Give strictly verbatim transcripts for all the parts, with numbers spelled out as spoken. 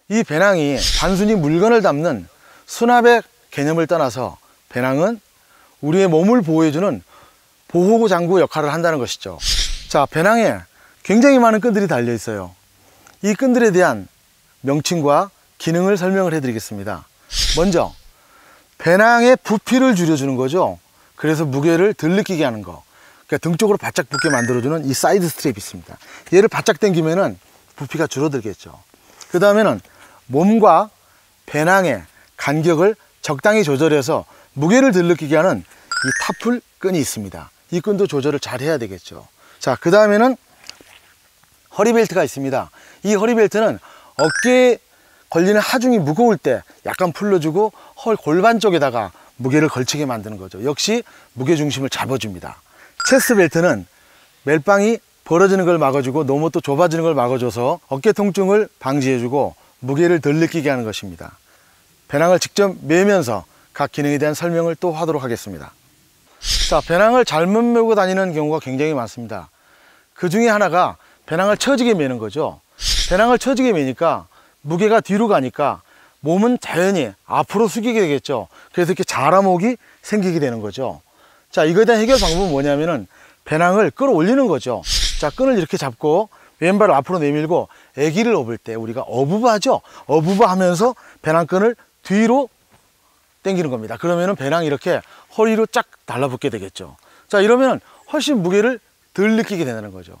이 배낭이 단순히 물건을 담는 수납의 개념을 떠나서 배낭은 우리의 몸을 보호해주는 보호 장구 역할을 한다는 것이죠. 자, 배낭에 굉장히 많은 끈들이 달려 있어요. 이 끈들에 대한 명칭과 기능을 설명을 해드리겠습니다. 먼저 배낭의 부피를 줄여주는 거죠. 그래서 무게를 덜 느끼게 하는 거. 그러니까 등 쪽으로 바짝 붙게 만들어주는 이 사이드 스트랩이 있습니다. 얘를 바짝 당기면은 부피가 줄어들겠죠. 그 다음에는 몸과 배낭의 간격을 적당히 조절해서 무게를 덜 느끼게 하는 이 타풀 끈이 있습니다. 이 끈도 조절을 잘 해야 되겠죠. 자, 그 다음에는 허리벨트가 있습니다. 이 허리벨트는 어깨에 걸리는 하중이 무거울 때 약간 풀러주고 헐 골반 쪽에다가 무게를 걸치게 만드는 거죠. 역시 무게중심을 잡아줍니다. 체스트 벨트는 멜빵이 벌어지는 걸 막아주고 너무 또 좁아지는 걸 막아줘서 어깨 통증을 방지해주고 무게를 덜 느끼게 하는 것입니다. 배낭을 직접 매면서 각 기능에 대한 설명을 또 하도록 하겠습니다. 자, 배낭을 잘못 메고 다니는 경우가 굉장히 많습니다. 그 중에 하나가 배낭을 처지게 매는 거죠. 배낭을 처지게 매니까 무게가 뒤로 가니까 몸은 자연히 앞으로 숙이게 되겠죠. 그래서 이렇게 자라목이 생기게 되는 거죠. 자, 이거에 대한 해결 방법은 뭐냐면은 배낭을 끌어올리는 거죠. 자, 끈을 이렇게 잡고 왼발을 앞으로 내밀고 애기를 업을 때 우리가 어부바 하죠. 어부바 하면서 배낭끈을 뒤로 당기는 겁니다. 그러면은 배낭이 이렇게 허리로 쫙 달라붙게 되겠죠. 자, 이러면 훨씬 무게를 덜 느끼게 되는 거죠.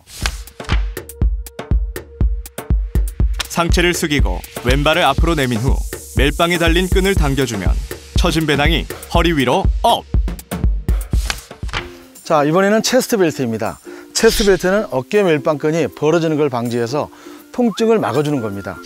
상체를 숙이고 왼발을 앞으로 내민 후 멜빵에 달린 끈을 당겨주면 처진 배낭이 허리 위로 업! 자, 이번에는 체스트 벨트입니다. 체스트 벨트는 어깨 멜빵끈이 벌어지는 걸 방지해서 통증을 막아주는 겁니다.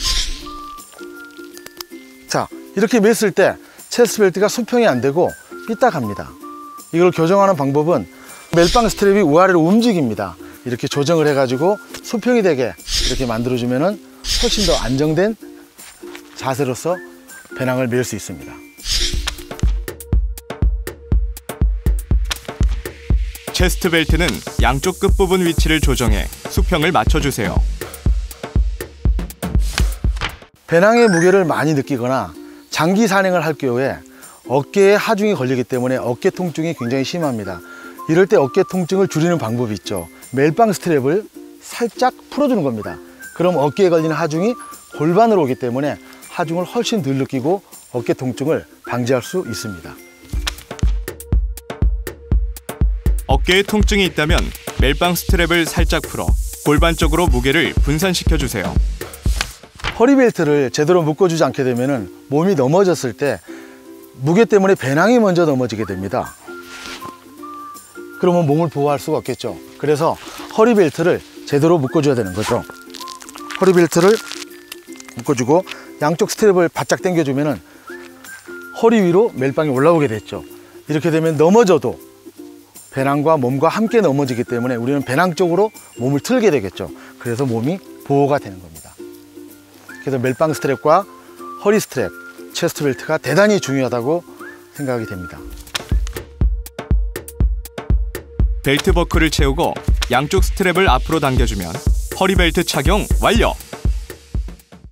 자, 이렇게 맸을 때 체스트 벨트가 수평이 안 되고 삐딱합니다. 이걸 교정하는 방법은 멜빵 스트랩이 위아래로 움직입니다. 이렇게 조정을 해가지고 수평이 되게 이렇게 만들어주면은 훨씬 더 안정된 자세로서 배낭을 멜 수 있습니다. 체스트 벨트는 양쪽 끝부분 위치를 조정해 수평을 맞춰주세요. 배낭의 무게를 많이 느끼거나 장기 산행을 할 경우에 어깨에 하중이 걸리기 때문에 어깨 통증이 굉장히 심합니다. 이럴 때 어깨 통증을 줄이는 방법이 있죠. 멜빵 스트랩을 살짝 풀어주는 겁니다. 그럼 어깨에 걸리는 하중이 골반으로 오기 때문에 하중을 훨씬 덜 느끼고 어깨 통증을 방지할 수 있습니다. 어깨에 통증이 있다면 멜빵 스트랩을 살짝 풀어 골반 쪽으로 무게를 분산시켜주세요. 허리벨트를 제대로 묶어주지 않게 되면 몸이 넘어졌을 때 무게 때문에 배낭이 먼저 넘어지게 됩니다. 그러면 몸을 보호할 수가 없겠죠. 그래서 허리벨트를 제대로 묶어줘야 되는 거죠. 허리벨트를 묶어주고 양쪽 스트랩을 바짝 당겨주면 허리 위로 멜빵이 올라오게 됐죠. 이렇게 되면 넘어져도 배낭과 몸과 함께 넘어지기 때문에 우리는 배낭 쪽으로 몸을 틀게 되겠죠. 그래서 몸이 보호가 되는 겁니다. 그래서 멜빵 스트랩과 허리 스트랩, 체스트 벨트가 대단히 중요하다고 생각이 됩니다. 벨트 버클을 채우고 양쪽 스트랩을 앞으로 당겨주면 허리벨트 착용 완료!